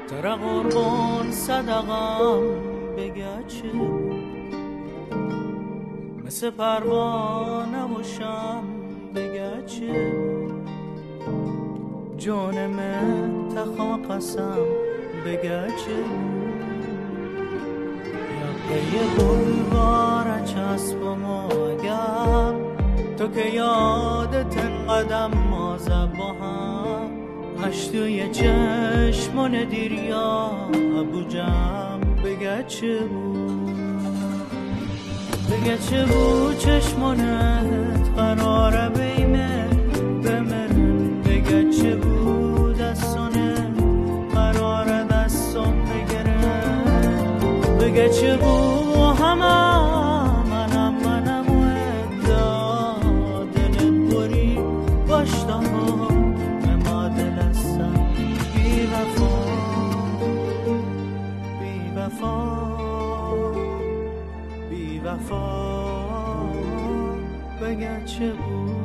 ترا قربان صدقم بگه چه مثل پروانه باشم بگه چه جانم تخوا قسم بگه چه یه بلوار چسب و ماگم تو که یادت قدم مازه با هم هشتوی چشمان دیریا بوجم بگه چه بگه چه بود چشمانت قراره بیمه بمرن بگه چه بود دستانه قراره دستان بگره بگه چه بود منم و ادا دلت بری باشتا به ما دلستم بی وفا بی وفا بی وفا بگه چه بود